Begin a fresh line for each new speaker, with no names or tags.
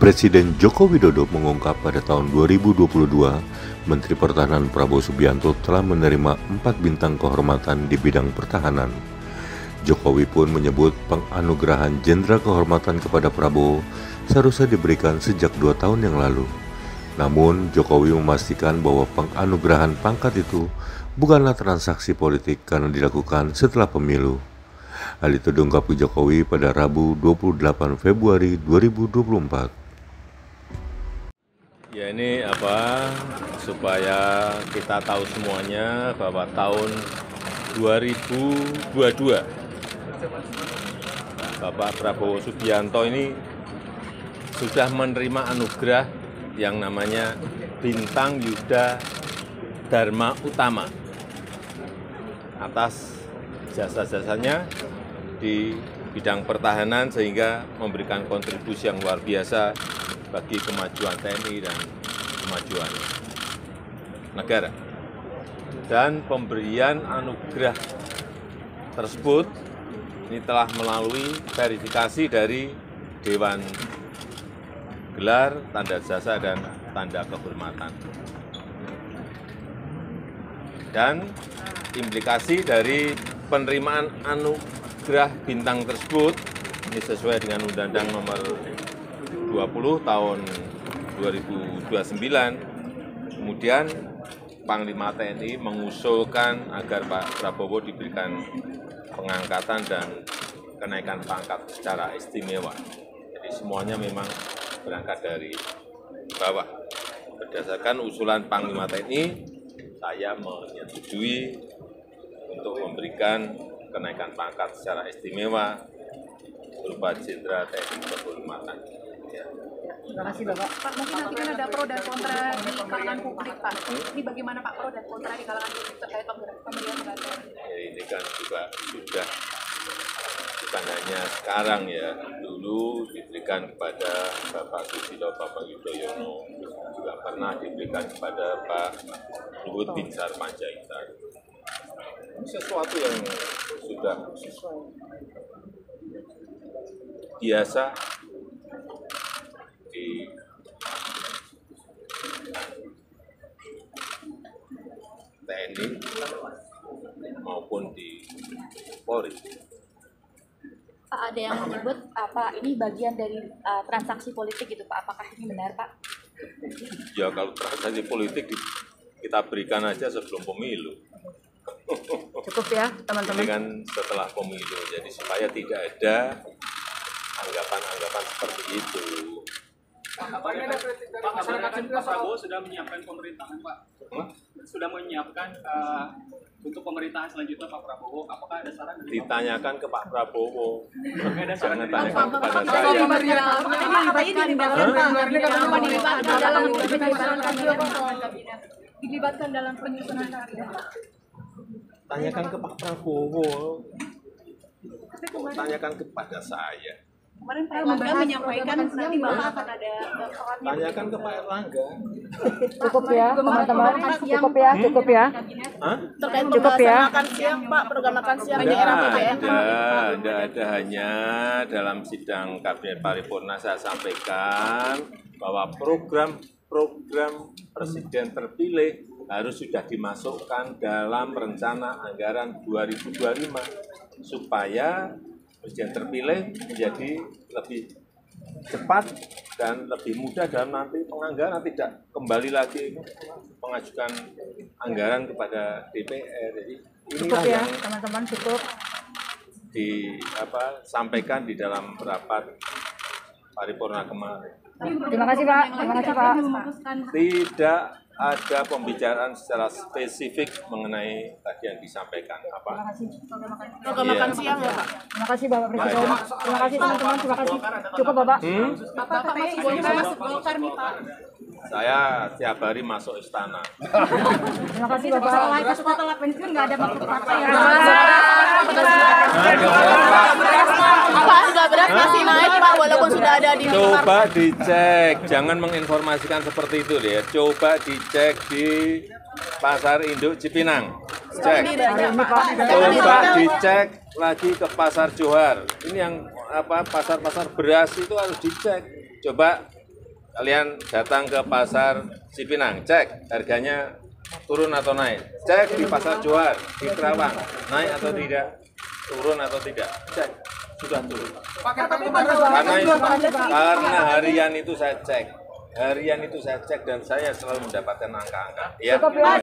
Presiden Joko Widodo mengungkap pada tahun 2022, Menteri Pertahanan Prabowo Subianto telah menerima 4 bintang kehormatan di bidang pertahanan. Jokowi pun menyebut penganugerahan Jenderal Kehormatan kepada Prabowo seharusnya diberikan sejak 2 tahun yang lalu. Namun, Jokowi memastikan bahwa penganugerahan pangkat itu bukanlah transaksi politik karena dilakukan setelah pemilu. Hal itu diungkapkan Jokowi pada Rabu 28 Februari 2024.
Ya ini supaya kita tahu semuanya bahwa tahun 2022 Bapak Prabowo Subianto ini sudah menerima anugerah yang namanya Bintang Yuda Dharma Utama atas jasa-jasanya di bidang pertahanan sehingga memberikan kontribusi yang luar biasa bagi kemajuan TNI dan kemajuan negara. Dan pemberian anugerah tersebut ini telah melalui verifikasi dari Dewan Gelar, Tanda Jasa, dan Tanda Kehormatan. Dan implikasi dari penerimaan anugerah bintang tersebut ini sesuai dengan Undang-Undang Nomor 20 tahun 2029. Kemudian Panglima TNI mengusulkan agar Pak Prabowo diberikan pengangkatan dan kenaikan pangkat secara istimewa. Jadi semuanya memang berangkat dari bawah. Berdasarkan usulan Panglima TNI, saya menyetujui untuk memberikan kenaikan pangkat secara istimewa berupa Jenderal TNI Kehormatan. Ya.
Terima kasih Bapak. Pak, mungkin nanti kan ada pro dan kontra di kalangan publik Pak. Ini bagaimana Pak pro dan kontra di kalangan publik terkait pemberian penghargaan?
Ya, ini kan juga sudah bukan hanya sekarang ya, dulu diberikan kepada Bapak Susilo Bambang Yudhoyono, juga pernah diberikan kepada Pak Luhut Binsar Panjaitan. Sesuatu yang sudah biasa di TNI maupun di Polri.
Pak, ada yang menyebut ini bagian dari transaksi politik gitu Pak, apakah ini benar Pak?
Ya kalau transaksi politik kita berikan aja sebelum pemilu.
Cukup ya teman-teman.
Ini kan setelah pemilu, jadi supaya tidak ada anggapan-anggapan seperti itu.
Pak, masyarakat Pak Prabowo sudah menyiapkan pemerintahan Pak. Sudah menyiapkan untuk pemerintahan selanjutnya Pak Prabowo. Apakah ada saran?
Ditanyakan ke Pak Prabowo, jangan
Jangan
tanyakan kepada saya.
Dilibatkan dalam penyusunan kabinet.
Tanyakan ke Pak Prabowo, tanyakan kepada saya.
Kemarin Pak Erlangga menyampaikan nanti Bapak akan ada
Tanyakan ke Pak Erlangga.
Cukup ya teman-teman, cukup ya.
Hah?
Terkait cukup ya.
Makan siang Pak, program makan siang di
Tidak
era PBN.
ada, hanya dalam sidang Kabinet Paripurna saya sampaikan bahwa program Presiden terpilih harus sudah dimasukkan dalam rencana anggaran 2025 supaya Presiden terpilih menjadi lebih cepat dan lebih mudah dalam nanti penganggaran, tidak kembali lagi mengajukan anggaran kepada DPR. Jadi
Cukup
inilah
ya
yang
teman-teman, cukup.
disampaikan di dalam rapat paripurna kemarin.
Terima kasih Pak, terima kasih Pak.
Tidak ada pembicaraan secara spesifik mengenai tadi yang disampaikan apa.
Program makan siang ya Pak.
Terima kasih Bapak Presiden. Terima kasih teman-teman, terima kasih. Cukup Bapak.
Bapak masih masuk Golkar nih Pak.
Saya tiap hari masuk istana.
Terima kasih Bapak.
Setelah pensiun nggak ada maksud partai ya.
Pak, sudah beras masih naik Pak, walaupun sudah ada di
Coba dicek, jangan menginformasikan seperti itu deh. Coba dicek di Pasar Induk Cipinang. Cek. Coba dicek lagi ke Pasar Johar. Ini yang pasar-pasar beras itu harus dicek. Coba kalian datang ke pasar Cipinang, cek harganya turun atau naik. Cek di pasar Johar, di Kerawang, naik atau tidak, turun atau tidak. Cek, sudah turun. Karena harian itu saya cek. Harian itu saya cek dan saya selalu mendapatkan angka-angka. Ya.